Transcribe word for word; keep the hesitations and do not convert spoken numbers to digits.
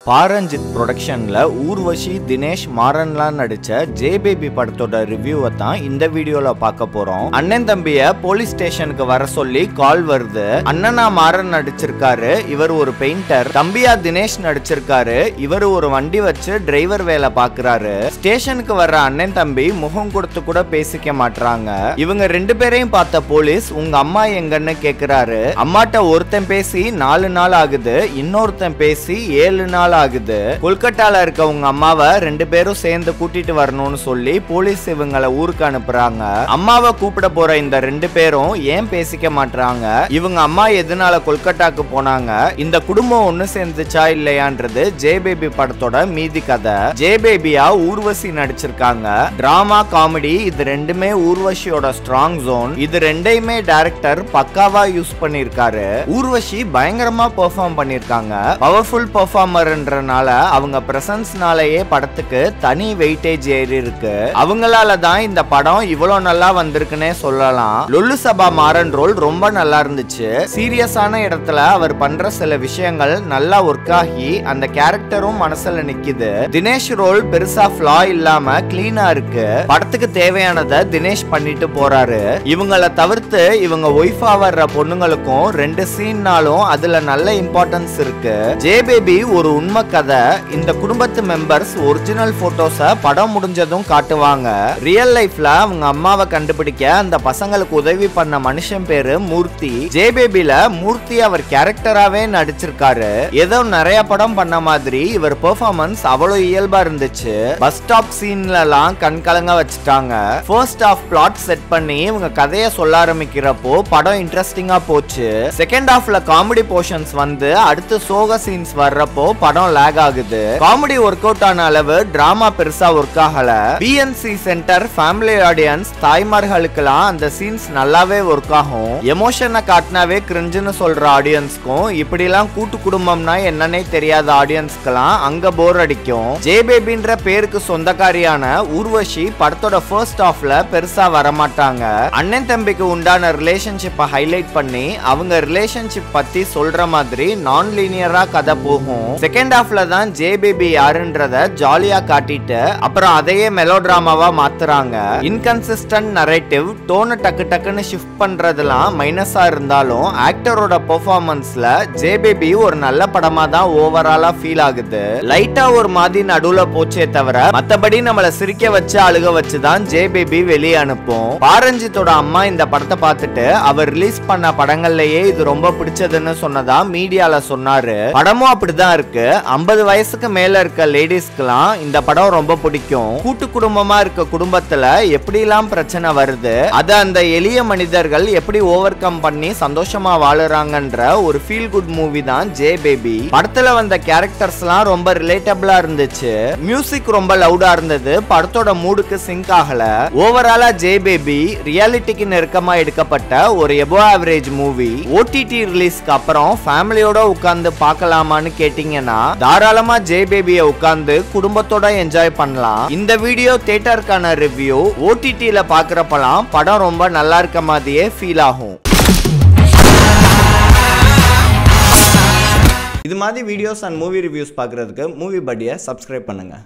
Ranjith ப்ரொடக்ஷன்ல Urvashi Dinesh மாறன்லாம் நடிச்ச J baby படத்தோட ரிவ்யூவை தான் இந்த வீடியோல பார்க்க போறோம். அண்ணன் தம்பிய போலீஸ் ஸ்டேஷனுக்கு வர சொல்லி கால் வருது. அண்ணனா மாறன் நடிச்சிருக்காரு, இவர் ஒரு பெயிண்டர். தம்பியா தினேஷ் நடிச்சிருக்காரு, இவர் ஒரு வண்டி வச்சு டிரைவர் வேலை பாக்குறாரு. ஸ்டேஷனுக்கு வர்ற அண்ணன் தம்பி முகம் கொடுத்து கூட பேசிக்க மாட்டாங்க. இவங்க ரெண்டு பேரையும் பார்த்த போலீஸ் உங்க அம்மா எங்கன்னு கேக்குறாரு. அம்மாட்ட ஒருத்தன் பேசி நாலு நாள் ஆகுது, இன்னொருத்தன் பேசி ஏழு நாள் ஆகுது. கொல்கட்டால இருக்க உங்க அம்மாவை ரெண்டு பேரும் சேர்ந்து கூட்டிட்டு வரணும்னு சொல்லி போலீஸ் இவங்களை ஊருக்கு அனுப்புறாங்க. அம்மாவை கூப்பிட போற இந்த ரெண்டு பேரும் ஏன் பேசிக்க மாட்டாங்க, இவங்க அம்மா எதனால கொல்கட்டாக்கு போனாங்க, இந்த குடும்பம் ஒண்ணு சேர்ந்துச்சா இல்லையான்றது ஜே பேபி படத்தோட மீதி கதை. ஜே பேபியா ஊர்வசி நடிச்சிருக்காங்க. டிராமா காமெடி இது ரெண்டுமே ஊர்வஷியோட ஸ்ட்ராங் ஜோன். இது ரெண்டையுமே டைரக்டர் பக்காவா யூஸ் பண்ணிருக்காரு. ஊர்வஷி பயங்கரமா பெர்ஃபார்ம் பண்ணிருக்காங்க. பவர்ஃபுல் பெர்ஃபார்மர் அவங்க பிரசன்ஸ்னாலேயே படத்துக்கு தனி வெயிட்டேஜ் ஏறி இருக்கு. அவங்களால தான் இந்த படம் இவ்வளவு நல்லா வந்திருக்குன்னே சொல்லலாம். லொல்லு சபா மாறன் ரோல் ரொம்ப நல்லா இருந்துச்சு. சீரியஸான இடத்துல அவர் பண்ற சில விஷயங்கள் நல்லா ஒர்க் ஆகி அந்த கேரக்டரும் மனசுல நிக்குது. தினேஷ் ரோல் பெருசா ஃப்ளா இல்லாம கிளீனா இருக்கு. படத்துக்கு தேவையானதை தினேஷ் பண்ணிட்டு போறாரு. இவங்களை தவிர்த்து இவங்க ஒய்ஃபா வர்ற பொண்ணுங்களுக்கும் ரெண்டு சீன்னாலும் அதுல நல்ல இம்பார்ட்டன்ஸ் இருக்கு. ஜே பேபி ஒரு உண்மை கதை. இந்த குடும்பத்து மெம்பர்ஸ் ஒரிஜினல் போட்டோஸ படம் முடிஞ்சதும் காட்டுவாங்க. ரியல் லைஃப்ல அவங்க அம்மாவை கண்டுபிடிக்க அந்த பசங்களுக்கு உதவி பண்ண மனுஷன் பேரு மூர்த்தி. ஜே பேபில மூர்த்தி அவர் கேரக்டராவே நடிச்சிருக்காரு. ஏதோ நிறைய படம் பண்ண மாதிரி இவர் பெர்ஃபார்மன்ஸ் அவ்வளவு இயல்பா இருந்துச்சு. பஸ் ஸ்டாப் சீன்ல எல்லாம் கண் கலங்க வச்சுட்டாங்க. ஃபர்ஸ்ட் ஆஃப் பிளாட் செட் பண்ணி இவங்க கதையை சொல்ல ஆரம்பிக்கிறப்போ படம் இன்ட்ரெஸ்டிங்கா போச்சு. செகண்ட் ஹாஃப்ல காமெடி போர்ஷன்ஸ் வந்து அடுத்து சோக சீன்ஸ் வர்றப்போ படம் லாக் ஆகுது. காமெடி ஒர்க் அவுட் ஆன அளவு டிராமா பெருசா ஒர்க் ஆகல. B and C centre family audience தாய்மார்களுக்கெல்லாம் அந்த சீன்ஸ் நல்லாவே ஒர்க் ஆகும். எமோஷனை காட்டினாவே கிரிஞ்சுன்னு சொல்ற ஆடியன்ஸ்க்கும் இப்படிலாம் கூட்டு குடும்பம்னா என்னன்னே தெரியாத ஆடியன்ஸ்க்கெல்லாம் அங்க போர் அடிக்கும். ஜே பேபின்ற பேருக்கு சொந்தக்காரியான ஊர்வஷி படத்தோட ஃபர்ஸ்ட் ஹாஃப்ல பெருசா வரமாட்டாங்க. அண்ணன் தம்பிக்கு உண்டான ரிலேஷன்ஷிப்பை ஹைலைட் பண்ணி அவங்க ரிலேஷன்ஷிப் பத்தி சொல்ற மாதிரி நான் லீனியரா கதை போகும். செகண்ட் ஹாஃப்ல தான் ஜே பேபி யாருன்றத ஜாலியா காட்டிட்டு அப்புறம் அதையே மெலோட்ராமாவா மாத்துறாங்க. இன்கன்சிஸ்டன்ட் நரேட்டிவ் டோனை டக்கு டக்குன்னு ஷிஃப்ட் பண்றதெல்லாம் மைனஸா இருந்தாலும் ஆக்டரோட பெர்ஃபார்மன்ஸ்ல ஜே பேபி ஒரு நல்ல படமா தான் ஓவராலா ஃபீல் ஆகுது. லைட்டா ஒரு மாதிரி நடுவுல போச்சே தவிர மத்தபடி நம்மள சிரிக்க வச்சு அழுக வச்சு தான் ஜே பேபி வெளியே அனுப்பும். பாரஞ்சித்தோட அம்மா இந்த படத்தை பார்த்துட்டு அவர் ரிலீஸ் பண்ண படங்கள்லயே இது ரொம்ப பிடிச்சதுன்னு சொன்னதா மீடியால சொன்னாரு. படமும் அப்படிதான் இருக்கு. ஐம்பது வயசுக்கு மேல இருக்க லேடிஸ்க்குலாம் இந்த படம் ரொம்ப பிடிக்கும். கூட்டு குடும்பமா இருக்க குடும்பத்துல எப்படி எல்லாம் பிரச்சனை வருது, அத அந்த எளிய மனிதர்கள் எப்படி ஓவர் கம் பண்ணி சந்தோஷமா வாழுறாங்கன்ற ஒரு ஃபீல் குட் மூவி தான் ஜே பேபி. படத்துல வந்த கேரக்டர்ஸ் எல்லாம் ரொம்ப ரிலேட்டபிளா இருந்துச்சு. மியூசிக் ரொம்ப லவுடா இருந்தது. படத்தோட மூடுக்கு சிங்க் ஆகல. ஓவராலா ஜே பேபி ரியாலிட்டிக்கு நெருக்கமா எடுக்கப்பட்ட ஒரு எபோ ஆவரேஜ் மூவி. ஓடிடி ரிலீஸ்க்கு அப்புறம் ஃபேமிலியோட உட்கார்ந்து பார்க்கலாமான்னு கேட்டீங்கன்னா தாராளமா ஜே பேபியை உட்கார்ந்து குடும்பத்தோட என்ஜாய் பண்ணலாம். இந்த வீடியோ தியேட்டருக்கான ரிவ்யூ. ஓடிடில பாக்குறப்பலாம் படம் ரொம்ப நல்லா இருக்க மாதிரியே ஃபீல் ஆகும். இது மாதிரி வீடியோஸ் அண்ட் மூவி ரிவ்யூஸ் பார்க்கறதுக்கு மூவி பட்டியை சப்ஸ்கிரைப் பண்ணுங்க.